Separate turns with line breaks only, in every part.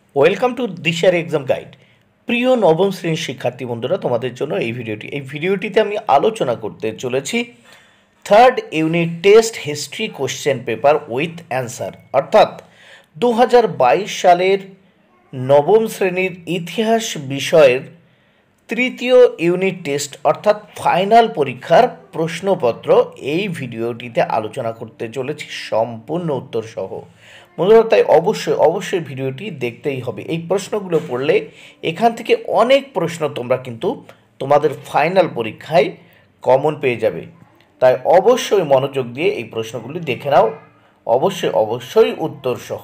Welcome to দিশার exam guide. প্রিয় নবম শ্রেণীর শিক্ষার্থী বন্ধুরা, তোমাদের জন্য এই ভিডিওটিতে আমি আলোচনা করতে চলেছি third unit test history question paper with answer, অর্থাৎ 2022 সালের নবম শ্রেণীর ইতিহাস বিষয়ের তৃতীয় ইউনিট টেস্ট অর্থাৎ ফাইনাল পরীক্ষার প্রশ্নপত্র এই ভিডিওটিতে আলোচনা করতে চলেছি সম্পূর্ণ উত্তর সহ। বন্ধুরা, তাই অবশ্যই ভিডিওটি দেখতেই হবে। এই প্রশ্নগুলো পড়লে এখান থেকে অনেক প্রশ্ন তোমরা কিন্তু তোমাদের ফাইনাল পরীক্ষায় কমন পেয়ে যাবে। তাই অবশ্যই মনোযোগ দিয়ে এই প্রশ্নগুলি দেখে নাও, অবশ্যই উত্তর সহ।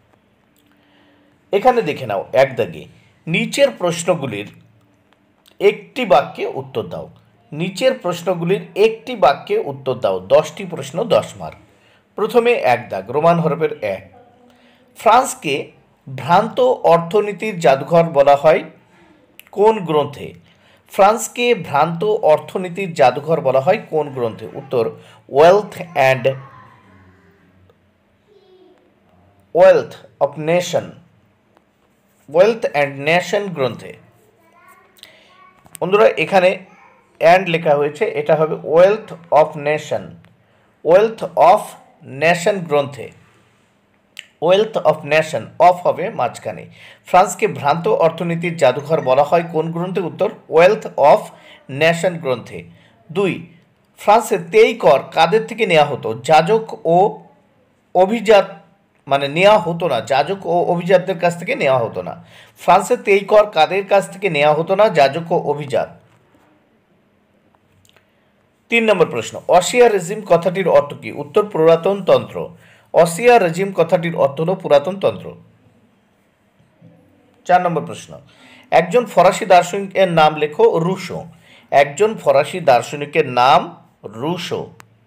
এখানে দেখে নাও এক দাগে, নিচের প্রশ্নগুলির একটি বাক্যে উত্তর দাও। নিচের প্রশ্নগুলির একটি বাক্যে উত্তর দাও। 10টি প্রশ্ন, 10 মার্ক। প্রথমে এক দাগ, রোমান হরফের এক। ফ্রান্সকে ভ্রান্ত অর্থনীতির জাদুঘর বলা হয় কোন গ্রন্থে? ফ্রান্সকে ভ্রান্ত অর্থনীতির জাদুঘর বলা হয় কোন গ্রন্থে? উত্তর ওয়েলথ অ্যান্ড নেশন গ্রন্থে। বন্ধুরা, এখানে অ্যান্ড লেখা হয়েছে, এটা হবে ওয়েলথ অফ নেশন গ্রন্থে। ওয়েলথ অফ নেশন, অফ হবে মাঝখানে। ফ্রান্সকে ভ্রান্ত অর্থনীতির জাদুঘর বলা হয় কোন গ্রন্থে? উত্তর ওয়েলথ অফ নেশন গ্রন্থে। 2, ফ্রান্সের তেই কর কাদের থেকে নেওয়া হতো? যাজক ও অভিজাত, মানে নেওয়া হতো না, যাজক ও অভিজাতদের কাছ থেকে নেওয়া হতো না। ফ্রান্সের তেই কর কাদের কাছ থেকে নেওয়া হতো না? যাজক ও অভিজাত। 3 নম্বর প্রশ্ন, অসিয়া রেজিম কথাটির অর্থ কি? উত্তর পুরাতন তন্ত্র। অসিয়া রেজিম কথাটির অর্থ হল পুরাতন তন্ত্র। 4 নম্বর প্রশ্ন, একজন ফরাসি দার্শনিকের নাম লেখো। রুশো। একজন ফরাসি দার্শনিকের নাম রুশো।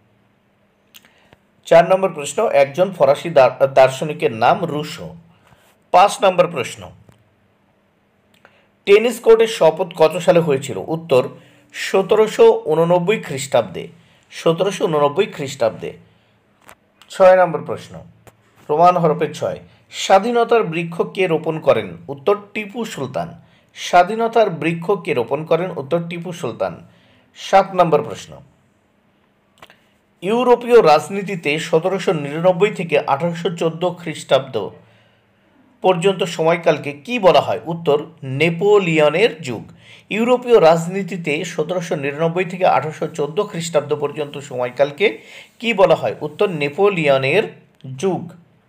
4 নম্বর প্রশ্ন, একজন ফরাসি দার্শনিকের নাম রুশো। 5 নম্বর প্রশ্ন, টেনিস কোর্টের শপথ কত সালে হয়েছিল? উত্তর 1789 খ্রিস্টাব্দে। 1789 খ্রিস্টাব্দে। 6 নম্বর প্রশ্ন, রোমান হরফে 6। স্বাধীনতার বৃক্ষ কে রোপণ করেন? উত্তর টিপু সুলতান। স্বাধীনতার বৃক্ষ কে রোপণ করেন? উত্তর টিপু সুলতান। 7 নম্বর প্রশ্ন, ইউরোপীয় রাজনীতিতে 1799 থেকে 1814 খ্রিস্টাব্দ পর্যন্ত সময়কালকে কি বলা হয়? উত্তর নেপোলিয়নের যুগ। ইউরোপীয় রাজনীতিতে 1799 থেকে 1814 খ্রিস্টাব্দ পর্যন্ত সময়কালকে কি বলা হয়? উত্তর নেপোলিয়নের যুগ।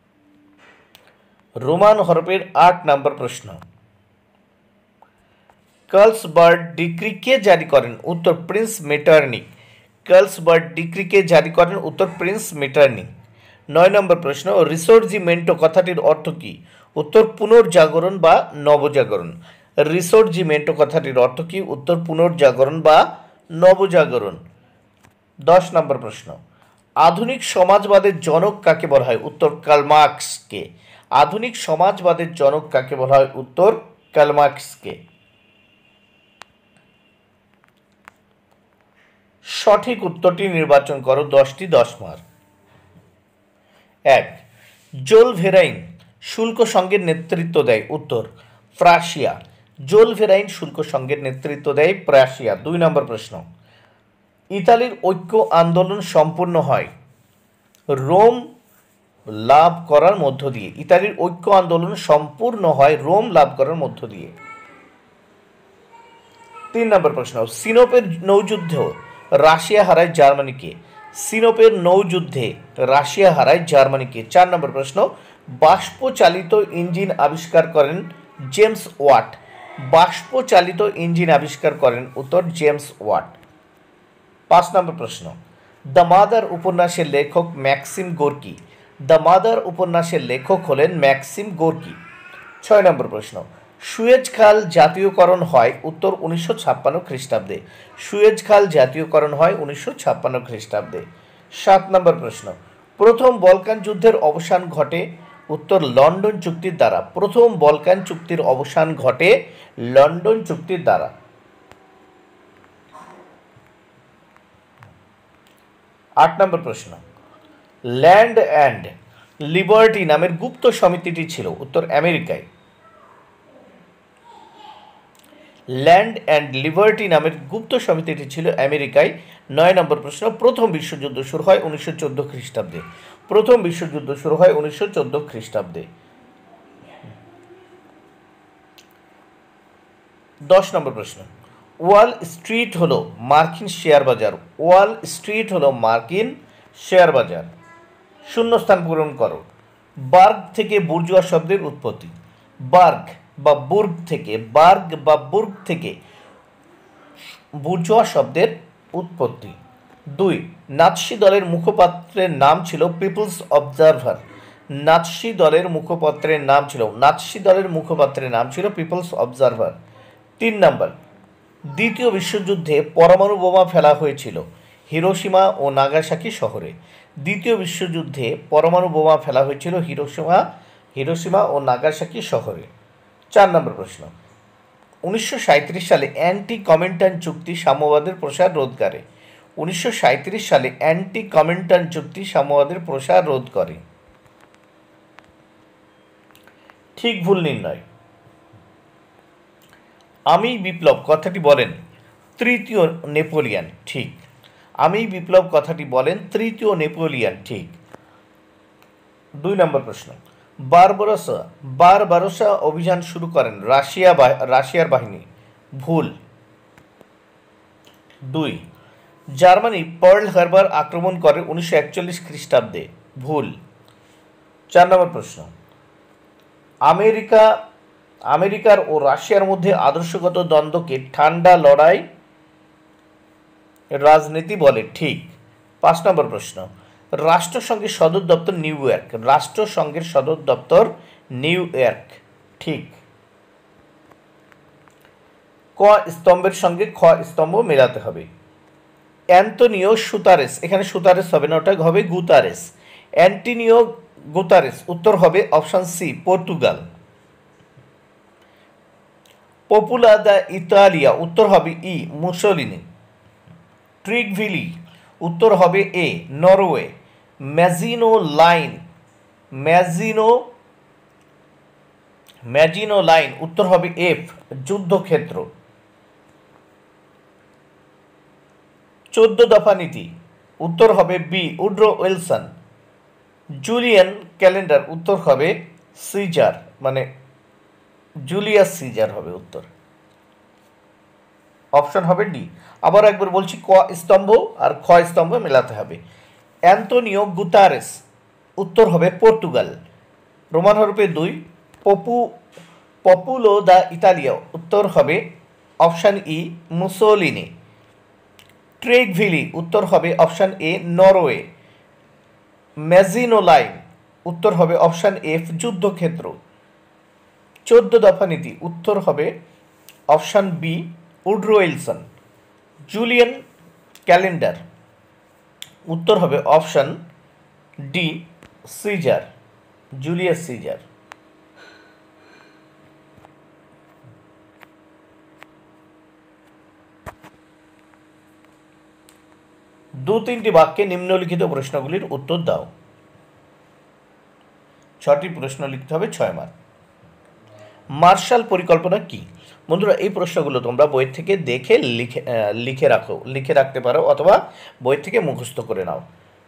রোমান হরফের 8 নম্বর প্রশ্ন, কার্লসবার্গ ডিক্রি কে জারি করেন? উত্তর প্রিন্স মেটার্নিক। কার্লসবার্গ ডিক্রি কে জারি করেন? উত্তর প্রিন্স মেটার্নিক। 9 নম্বর প্রশ্ন, রিসোর্জিমেন্টো কথাটির অর্থ কি? উত্তর পুনর্জাগরণ বা নবজাগরণ। রিসোর্জিমেন্টো কথাটির অর্থ কি? উত্তর পুনর্জাগরণ বা নবজাগরণ। 10 নম্বর প্রশ্ন, আধুনিক সমাজবাদের জনক কাকে বলা হয়? উত্তর কার্ল মার্কসকে। আধুনিক সমাজবাদের জনক কাকে বলা হয়? উত্তর কার্ল মার্কসকে। সঠিক উত্তরটি নির্বাচন করো। 10টি 10 মার্ক। 1, জোল ভেরাইন শুল্ক সংঘের নেতৃত্ব দেয়? উত্তর প্রাশিয়া। জোল ভেরাইন শুল্ক সংঘের নেতৃত্ব দেয় প্রাশিয়া। 2 নম্বর প্রশ্ন, ইতালির ঐক্য আন্দোলন সম্পূর্ণ হয় রোম লাভ করার মধ্য দিয়ে। ইতালির ঐক্য আন্দোলন সম্পূর্ণ হয় রোম লাভ করার মধ্য দিয়ে। 3 নম্বর প্রশ্ন, সিনোপের নৌযুদ্ধ রাশিয়া হারায় জার্মানিকে। সিনোপের নৌযুদ্ধে রাশিয়া হারায় জার্মানিকে। 4 নম্বর প্রশ্ন, বাষ্পচালিত ইঞ্জিন আবিষ্কার করেন জেমস ওয়াট। বাষ্পচালিত ইঞ্জিন আবিষ্কার করেন? উত্তর জেমস ওয়াট। 5 নম্বর প্রশ্ন, দ্য মাদার উপন্যাসের লেখক ম্যাক্সিম গোর্কি। দ্য মাদার উপন্যাসের লেখক হলেন ম্যাক্সিম গোর্কি। 6 নম্বর প্রশ্ন, সুয়েজ খাল জাতীয়করণ হয়? উত্তর 1956 খ্রিস্টাব্দে। সুয়েজ খাল জাতীয়করণ হয় 1956 খ্রিস্টাব্দে। 7 নম্বর প্রশ্ন, প্রথম বলকান যুদ্ধের অবসান ঘটে? উত্তর লন্ডন চুক্তির দ্বারা। প্রথম বলকান চুক্তির অবসান ঘটে লন্ডন চুক্তির দ্বারা। 8 নম্বর প্রশ্ন, ল্যান্ড অ্যান্ড লিবার্টি নামের গুপ্ত সমিতিটি ছিল? উত্তর আমেরিকায়। ল্যান্ড অ্যান্ড লিবার্টি নামের গুপ্ত সমিতিটি ছিল আমেরিকায়। 9 নম্বর প্রশ্ন, প্রথম বিশ্বযুদ্ধ শুরু হয় 1914 খ্রিস্টাব্দে। প্রথম বিশ্বযুদ্ধ শুরু হয় 1914 খ্রিস্টাব্দে। 10 নম্বর প্রশ্ন, ওয়াল স্ট্রিট হলো মার্কিন শেয়ার বাজার। ওয়াল স্ট্রিট হলো মার্কিন শেয়ার বাজার। শূন্যস্থান পূরণ করো। বার্গ থেকে বুর্জোয়া শব্দের উৎপত্তি। বার্গ বা বুর্গ থেকে বুর্জোয়া শব্দের উৎপত্তি। 2, নাৎসি দলের মুখপাত্রের নাম ছিল পিপলস অবজারভার। নাৎসি দলের মুখপাত্রের নাম ছিল পিপলস অবজারভার। 3 নম্বর, দ্বিতীয় বিশ্বযুদ্ধে পরমাণু বোমা ফেলা হয়েছিল হিরোশিমা ও নাগাসাকি শহরে। দ্বিতীয় বিশ্বযুদ্ধে পরমাণু বোমা ফেলা হয়েছিল হিরোশিমা ও নাগাসাকি শহরে। 4 নম্বর প্রশ্ন, 1937 সালে অ্যান্টি কমিনটার্ন চুক্তি সাম্যবাদের প্রসার রোধ করে। 1937 সালে অ্যান্টি কমিনটার্ন চুক্তি সাম্যবাদের প্রসার রোধ করে। ঠিক ভুল নির্ণয়। আমি বিপ্লব কথাটি বলেন তৃতীয় নেপোলিয়ান, ঠিক। আমি বিপ্লব কথাটি বলেন তৃতীয় নেপোলিয়ান, ঠিক। 2 নম্বর প্রশ্ন, বারবারোসা অভিযান শুরু করেন রাশিয়ার বাহিনী। ভুল। 2, জার্মানি পার্ল হারবার আক্রমণ করে 1941 খ্রিস্টাব্দে। ভুল। 4 নম্বর প্রশ্ন, আমেরিকার ও রাশিয়ার মধ্যে আদর্শগত দ্বন্দ্বকে ঠান্ডা লড়াই রাজনীতি বলে। ঠিক। 5 নম্বর প্রশ্ন, রাষ্ট্রসংঘের সদর দপ্তর নিউ ইয়র্ক। রাষ্ট্রসংঘের সদর দপ্তর নিউ ইয়র্ক, ঠিক। ক স্তম্ভের সঙ্গে খ স্তম্ভ মেলাতে হবে। অ্যান্তোনিও সুতারেস, এখানে সুতারেস হবে না, ওটা হবে গুতারেস। অ্যান্টোনিও গুতারেস, উত্তর হবে option C, Portugal. Popolo d' Italia, উত্তর হবে ই, মুসোলিনি। ট্রিগভিলি, উত্তর হবে এ, নরওয়ে। ম্যাজিনো লাইন, উত্তর হবে এফ, যুদ্ধক্ষেত্র। 14 দফা নীতি, উত্তর হবে B, Woodrow Wilson. Julian calendar, উত্তর হবে সিজার, মানে জুলিয়াস সিজার হবে উত্তর। অপশন হবে ডি। আবার একবার বলছি, ক স্তম্ভ আর খ স্তম্ভ মেলাতে হবে। অ্যান্তোনিও গুতারেস, উত্তর হবে পর্তুগাল। রোমান হরফে 2, পপুলো দ্য ইতালিয়া, উত্তর হবে অপশন ই, মুসোলিনি। ট্রেগভিলি, উত্তর হবে option A, Norway. Maginot line, উত্তর হবে অপশন এফ, যুদ্ধক্ষেত্র। 14 দফা নীতি, উত্তর হবে option B, Woodrow Wilson. Julian calendar, উত্তর হবে option D, Caesar, Julius Caesar. দু তিনটি বাক্যে নিম্নলিখিত প্রশ্নগুলির উত্তর দাও। 6টি প্রশ্ন লিখতে হবে, 6 মার্ক। মার্শাল পরিকল্পনা কি? বন্ধুরা, এই প্রশ্নগুলো তোমরা বই থেকে দেখে লিখে রাখতে পারো অথবা বই থেকে মুখস্থ করে নাও।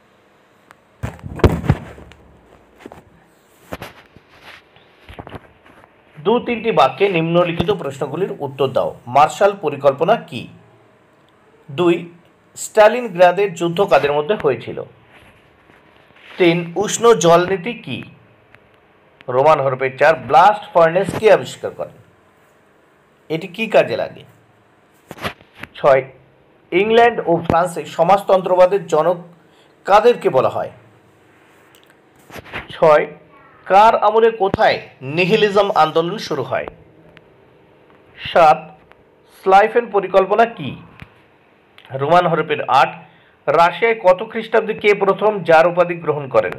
দু তিনটি বাক্যে নিম্নলিখিত প্রশ্নগুলির উত্তর দাও। মার্শাল পরিকল্পনা কি? 2, স্টালিনগ্রাদের যুদ্ধ কাদের মধ্যে হয়েছিল? 3, উষ্ণ জল নীতি কি? রোমান হরফে 4, ব্লাস্ট ফার্নেস কে আবিষ্কার করেন? এটি কি কাজে লাগে? 6, ইংল্যান্ড ও ফ্রান্সে সমাজতন্ত্রবাদের জনক কাদেরকে বলা হয়? 6, কার আমলে কোথায় নিহিলিজম আন্দোলন শুরু হয়? 7, স্লাইফেন পরিকল্পনা কি? রোমান হরফের 8, রাশিয়ায় কত খ্রিস্টাব্দে কে প্রথম জার উপাধি গ্রহণ করেন?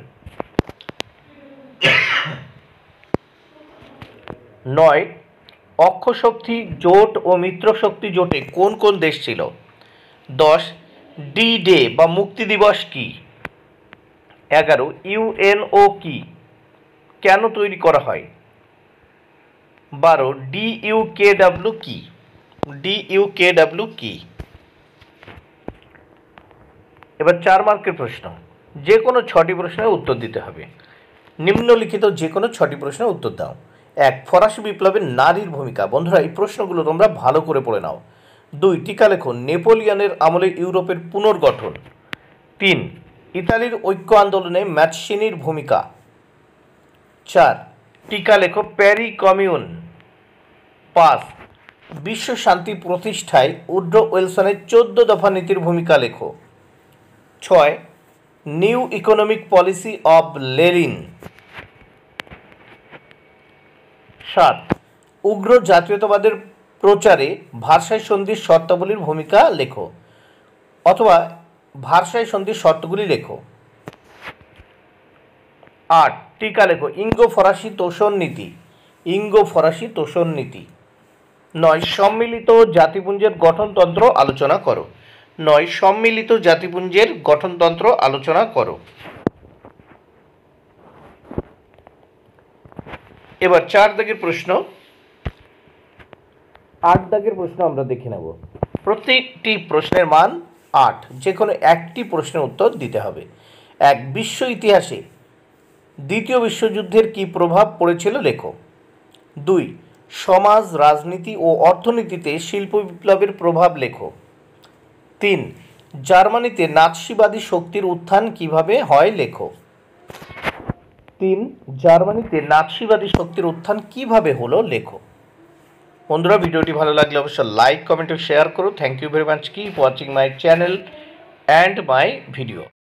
9, অক্ষশক্তি জোট ও মিত্রশক্তি জোটে কোন কোন দেশ ছিল? 10, ডি ডে বা মুক্তি দিবস কি? 11, ইউএনও কি? কেন তৈরি করা হয়? 12, ডিইউকেডব্লিউ কি? DUKW কি? এবার 4 মার্কের প্রশ্ন, যে কোনো 6টি প্রশ্নের উত্তর দিতে হবে। নিম্নলিখিত যে কোনো 6টি প্রশ্নের উত্তর দাও। 1, ফরাসি বিপ্লবের নারীর ভূমিকা। বন্ধুরা, এই প্রশ্নগুলো তোমরা ভালো করে পড়ে নাও। 2, টিকা লেখো, নেপোলিয়নের আমলে ইউরোপের পুনর্গঠন। 3, ইতালির ঐক্য আন্দোলনে ম্যাচসিনির ভূমিকা। 4, টিকা লেখো, প্যারি কমিউন। 5, বিশ্ব শান্তি প্রতিষ্ঠায় উড্রো উইলসনের 14 দফা নীতির ভূমিকা লেখো। 6, New Economic Policy of Lenin. 7, উগ্র জাতীয়তাবাদের প্রচারে ভার্সাই সন্ধির শর্তাবলীর ভূমিকা লেখো, অথবা ভার্সাই সন্ধির শর্তগুলি লেখো। 8, টিকা লেখো, ইঙ্গো ফরাসি তোষণ নীতি। ইঙ্গো ফরাসি তোষণ নীতি। 9, সম্মিলিত জাতিপুঞ্জের গঠনতন্ত্র আলোচনা করো। 9, সম্মিলিত জাতিপুঞ্জের গঠনতন্ত্র আলোচনা করো। এবার 4 দাগের প্রশ্ন, 8 দাগের প্রশ্ন আমরা দেখে নেব। প্রত্যেকটি প্রশ্নের মান 8, যে কোনো একটি প্রশ্নের উত্তর দিতে হবে। 1, বিশ্ব ইতিহাসে দ্বিতীয় বিশ্বযুদ্ধের কি প্রভাব পড়েছিল লেখো। 2, সমাজ, রাজনীতি ও অর্থনীতিতে শিল্প বিপ্লবের প্রভাব লেখো। 3, জার্মানিতে নাৎসিবাদী শক্তির উত্থান কিভাবে হয় লেখো। 3, জার্মানিতে নাৎসিবাদী শক্তির উত্থান কিভাবে হলো লেখো। বন্ধুরা, ভিডিওটি ভালো লাগলে অবশ্যই লাইক, কমেন্ট ও শেয়ার করো। Thank you very much. Keep watching my channel and my video.